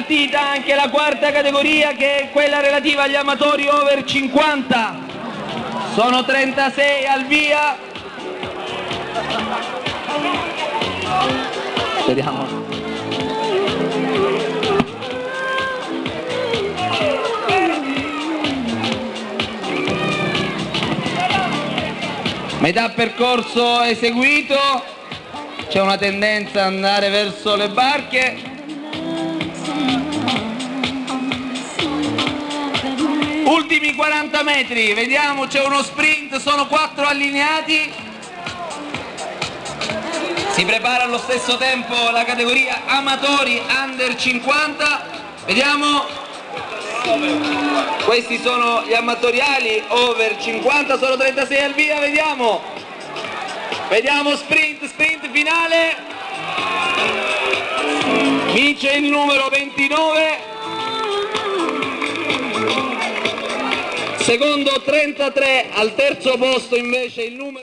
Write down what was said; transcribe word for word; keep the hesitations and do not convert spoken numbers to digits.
partita anche la quarta categoria, che è quella relativa agli amatori over cinquanta. Sono trentasei al via. Speriamo. Metà percorso eseguito, c'è una tendenza ad andare verso le barche. Ultimi quaranta metri, vediamo, c'è uno sprint, sono quattro allineati. Si prepara allo stesso tempo la categoria amatori under cinquanta, vediamo. Questi sono gli amatoriali over cinquanta, sono trentasei al via, vediamo. Vediamo sprint, sprint finale. Vince il numero ventinove. Secondo trentatré, al terzo posto invece il numero